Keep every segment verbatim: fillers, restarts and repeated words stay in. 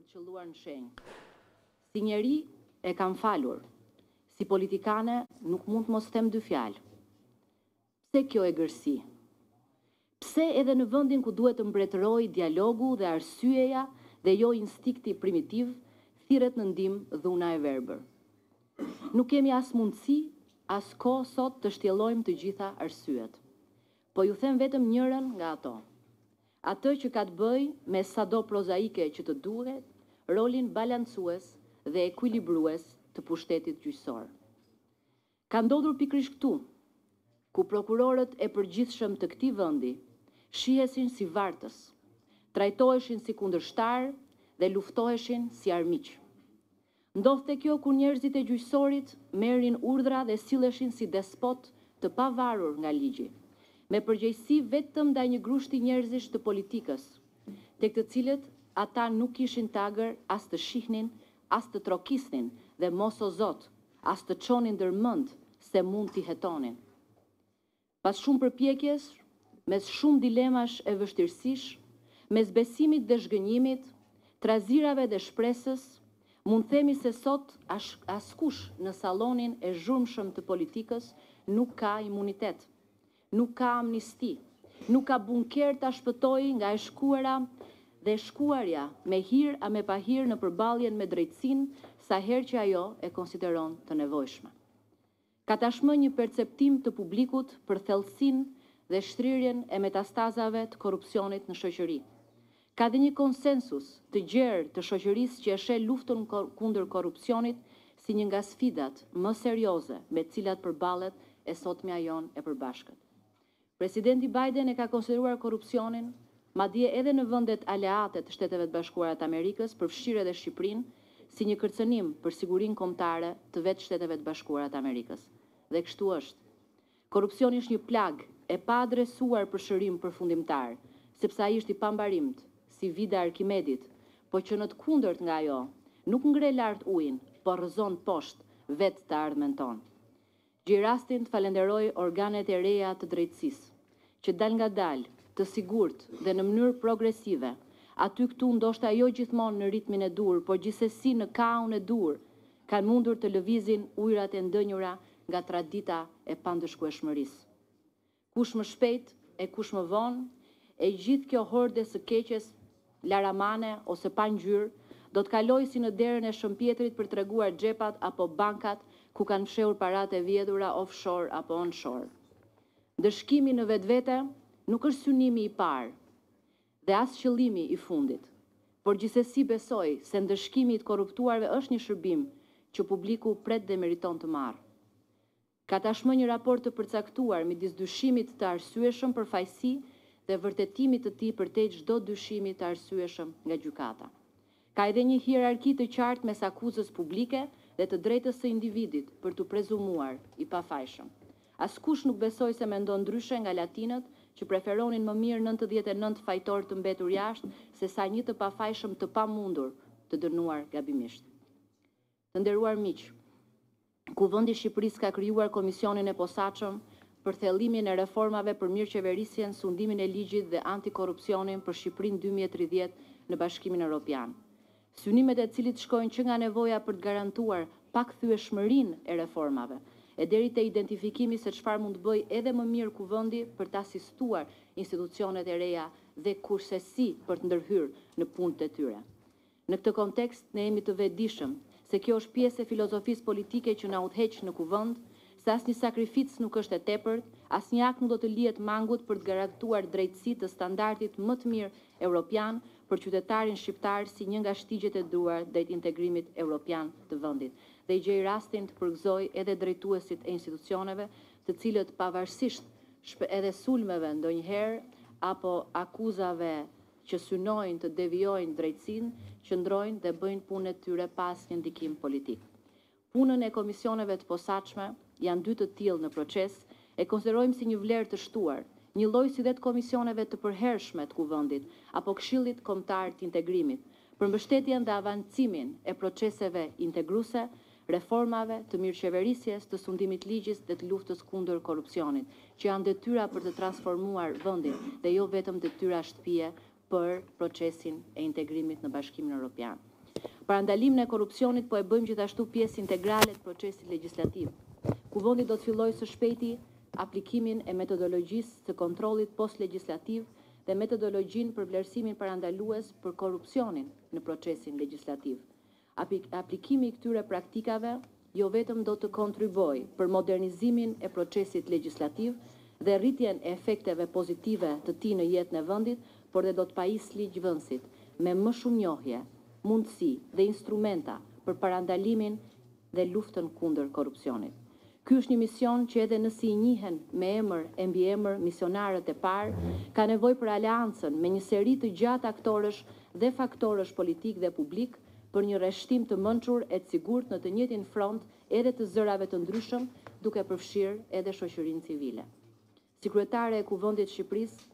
të qelluar në shenjë. Si njeri e kam falur, si politikane nuk mund të mos them dy fjalë. Pse kjo e gërsi? Pse edhe në vendin ku duhet të mbretëroj dialogu dhe arsyeja dhe jo instikti primitiv, thirret në ndihmë dhuna e verbër. Nuk kemi as mundësi, as kohë sot të shtjellojmë të gjitha arsyet. Po ju them vetëm njërën nga ato. Atë që ka të bëjë me sado prozaike që të duhet, rolin balancues dhe ekuilibrues të pushtetit gjyqësor. Ka ndodhur pikërisht këtu, ku prokurorët e përgjithshëm të këtij vendi shihesin si vartës, trajtoheshin si kundërshtar dhe luftoheshin si armiq. Ndodhte kjo kur njerëzit e gjyqësorit merrin urdhra dhe silleshin si despot të pavarur nga ligji, me përgjegjësi vetëm ndaj një grushti njerëzish të politikës, tek të cilët ata nuk kishin tagër as të shihnin, as të trokisnin dhe mos o zot, as të çonin ndërmend se mund t'i hetonin. Pas shumë përpjekjes, mes shumë dilemash e vështirësish, mes besimit dhe zhgënjimit, trazirave dhe shpresës, mund themi se sot as, askush në sallonin e zhurmshëm të politikës nuk ka imunitet, nuk ka amnisti, nuk ka bunker ta shpëtojë nga e shkuara dhe shkuarja me hir a me pa hir në përballjen me drejtsinë sa herë që ajo e konsideron të nevojshme. Ka tashmë një perceptim të publikut për thellësinë dhe shtrirjen e metastazave të korrupsionit në shoqëri. Ka dhe një konsensus të gjerë të shoqërisë që e sheh luftën kundër korrupsionit si një nga sfidat më serioze me të cilat përballet e sotmja jon e përbashkët. Presidenti Biden e ka konsideruar korrupsionin, madje edhe në vendet aleate të Shteteve të Bashkuara të Amerikës, përfshirë edhe Shqipërinë, si një kërcënim për sigurinë kombëtare të vetë Shteteve të Bashkuara të Amerikës. Dhe kështu është. Korrupsioni është një plag e pa adresuar për shërim përfundimtar, sepse ai është i pambarimt, si vida e Arkimedit, po që në të kundërt nga ajo, nuk ngre lart ujin, po rrëzon poshtë vetë të ardhmen tonë. Gjej rastin të falenderoj organet e reja të drejtësisë, që dal nga dal, të sigurt dhe në mënyrë progresive, aty këtu ndoshta jo gjithmonë në ritmin e dur, por gjithsesi në kaun e dur, kanë mundur të lëvizin ujërat e ndënjura nga tradita e pandëshkueshmërisë. Kush më shpejt e kush më vonë, e gjithë kjo horde së keqes, laramane ose pa ngjyrë, do të kalojë si në derën e Shëmpjetrit për treguar xhepat apo bankat ku kanë fshehur paratë e vjedhura offshore apo onshore. Ndëshkimi në vetvete nuk është synimi i parë dhe as qëllimi i fundit, por gjithsesi besoj se ndëshkimi i të korruptuarve është një shërbim që publiku pret dhe meriton të marrë. Ka tashmë një raport të përcaktuar midis dyshimit të arsyeshëm për fajësi dhe vërtetimit të tij përtej çdo dyshimi të arsyeshëm nga gjykata. Ka edhe një hierarki të qartë mes akuzës publike dhe të drejtës së individit për të prezumuar i pafajshëm. Askush nuk besoj se mendon ndryshe nga latinët që preferonin më mirë nëntëdhjetë e nëntë fajtor të mbetur jashtë se sa një të pafajshëm të pamundur të dënuar gabimisht. Të nderuar miq, Kuvendi i Shqipërisë ka krijuar komisionin e posaçëm për thellimin e reformave për mirëqeverisjen, sundimin e ligjit dhe antikorrupsionin për Shqipërinë dy mijë e tridhjetë në Bashkimin Evropian. Synimet e cilit shkojnë që nga nevoja për të garantuar pakthyeshmërinë e reformave, e deri te identifikimi se çfarë mund të bëjë edhe më mirë Kuvendi për të asistuar institucionet e reja dhe kurse si për të ndërhyrë në punët e tyre. Në këtë kontekst, ne jemi të vetëdijshëm se kjo është pjesë e filozofisë politike që na udhëheq në Kuvend, se asnjë sakrificë nuk është e tepërt, asnjë akt nuk do të lihet mangut për të garantuar drejtësi të standardit më të mirë evropian për qytetarin shqiptar si një nga shtigjet e duar drejt integrimit evropian të vendit. Dhe i gjej rastin të përgëzoj edhe drejtuesit e institucioneve, të cilët pavarësisht edhe sulmeve ndonjëherë apo akuzave që synojnë të devijojnë drejtësinë, qëndrojnë dhe bëjnë punën e tyre pas një ndikim politik. Punën e komisioneve të posaçme, janë dy të tillë në proces, e konsiderojmë si një vlerë të shtuar, një lloj si dhe të komisioneve të përhershme të Kuvendit apo Këshillit Kombëtar të Integrimit, për mbështetjen dhe avancimin e proceseve integruese, reformave të mirëqeverisjes, të sundimit ligjit dhe të luftës kundër korrupsionit, që janë detyra për të transformuar vendin dhe jo vetëm detyra shtëpie për procesin e integrimit në Bashkimin Evropian. Parandalimin e korrupsionit po e bëjmë gjithashtu pjesë integrale të procesit legjislativ. Kuvendi do të fillojë së shpejti aplikimin e metodologjisë të kontrollit post-legjislativ dhe metodologjin për vlerësimin parandalues për korrupsionin në procesin legjislativ. Aplikimi i këtyre praktikave jo vetëm do të kontribuojë për modernizimin e procesit legjislativ dhe rritjen e efekteve pozitive të tij në jetën e vendit, por dhe do të pajisë ligjvënësit me më shumë njohje, mundësi dhe instrumenta për parandalimin dhe luftën kundër korrupsionit. Ky është një mision që edhe nëse i njihen me emër e mbi emër misionarët e parë, ka nevojë për aleancën me një seri të gjatë aktorësh dhe faktorësh politik dhe publik për një rreshtim të mençur e të sigurt në të njëjtin front edhe të zërave të ndryshëm, duke përfshirë edhe shoqërinë civile. Si kryetare e Kuvendit të Shqipërisë,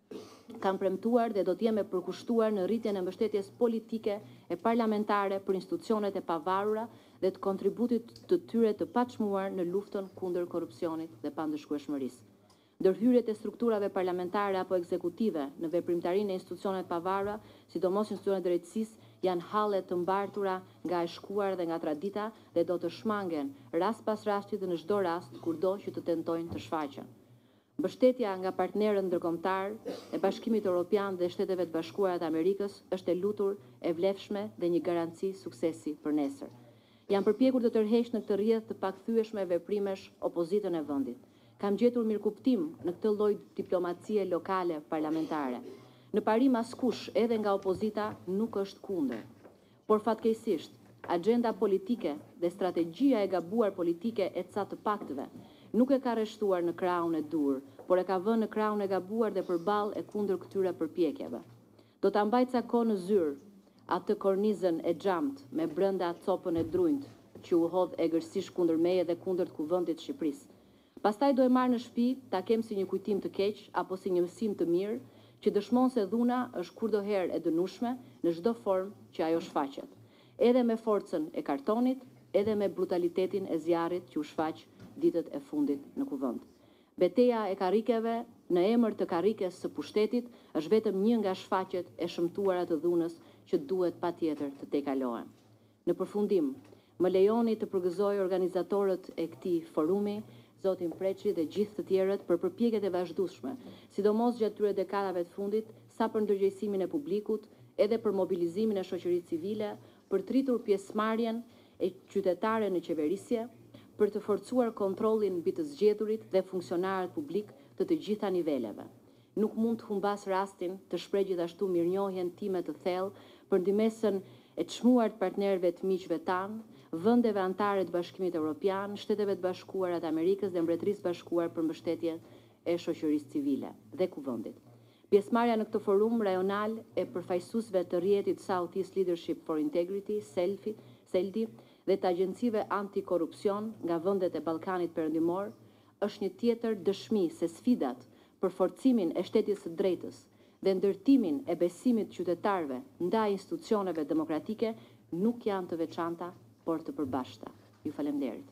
kam premtuar dhe do të jem e përkushtuar në rritjen e mbështetjes politike e parlamentare për institucionet e pavarura dhe të kontributit të tyre të paçmuar në luftën kundër korrupsionit dhe pandëshkueshmërisë. Ndërhyrjet e strukturave parlamentare apo ekzekutive në veprimtarinë e institucioneve të pavarura, sidomos institucionet e drejtësisë, janë halle të mbartura nga e shkuar dhe nga tradita dhe do të shmangen rast pas rasti dhe në çdo rast kurdo që të tentojnë të shfaqen. Mbështetja nga partnerët ndërkombëtar e Bashkimit Evropian dhe Shteteve të Bashkuara të Amerikës është e lutur, e vlefshme dhe një garanci suksesi për nesër. Jam përpjekur të tërheq në këtë rrjedhë të pakthyeshme veprimesh opozitën e vendit. Kam gjetur mirëkuptim në këtë lloj diplomacie lokale parlamentare. Në parim askush, edhe nga opozita, nuk është kundër. Por fatkeqësisht, agenda politike dhe strategjia e gabuar politike e ca të paktëve nuk e ka rreshtuar në krahun e dur, por e ka vënë në krahun e gabuar dhe përballë e kundër këtyre përpjekjeve. Do ta mbaj ca kohë në zyrë atë kornizën e xhamt me brenda copën e drunjt që u hodh egërsisht kundër meje dhe kundër të Kuvendit të Shqipërisë. Pastaj do e marr në shtëpi, ta kem si një kujtim të keq apo si një mësim të mirë që dëshmon se dhuna është kurdoherë e dënueshme në çdo formë që ajo shfaqet, edhe me forcën e kartonit, edhe me brutalitetin e zjarrit që u shfaq ditët e fundit në Kuvend. Beteja e karrikeve në emër të karrikes së pushtetit është vetëm një nga shfaqjet e shëmtuara të dhunës që duhet patjetër të tejkalohen. Në përfundim, më lejoni të përgëzoj organizatorët e këtij forumi, zotin Preçi dhe gjithë të tjerët për përpjekjet e vazhdueshme, sidomos gjatë këtyre dekadave të fundit, sa për ndërgjegjësimin e publikut, edhe për mobilizimin e shoqërisë civile, për të rritur pjesëmarrjen e qytetare në qeverisje, për të forcuar kontrollin mbi të zgjedhurit dhe funksionarët publik të të gjitha niveleve. Nuk mund të humbas rastin të shpreh gjithashtu mirënjohjen time të thellë për ndihmesën e çmuar të partnerëve të miqve tanë, vendeve anëtare të Bashkimit Evropian, Shteteve të Bashkuara të Amerikës dhe Mbretërisë Bashkuar për mbështetjen e shoqërisë civile dhe Kuvendit. Pjesëmarrja në këtë forum rajonal e përfaqësuesve të rrjetit Southeast Leadership for Integrity, SELFI, SELDI, dhe të agjencive antikorrupsion nga vendet e Ballkanit Perëndimor është një tjetër dëshmi se sfidat për forcimin e shtetjes së drejtës dhe ndërtimin e besimit të qytetarëve ndaj institucioneve demokratike nuk janë të veçanta, por të përbashkëta. Ju falemnderit.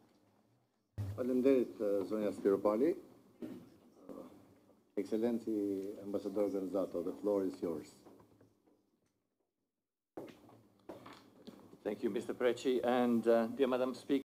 Faleminderit zonja Spiropali. Excellency Ambassador Gonzato, the floor is yours. Thank you, Mister Preçi, and uh, dear Madam Speaker.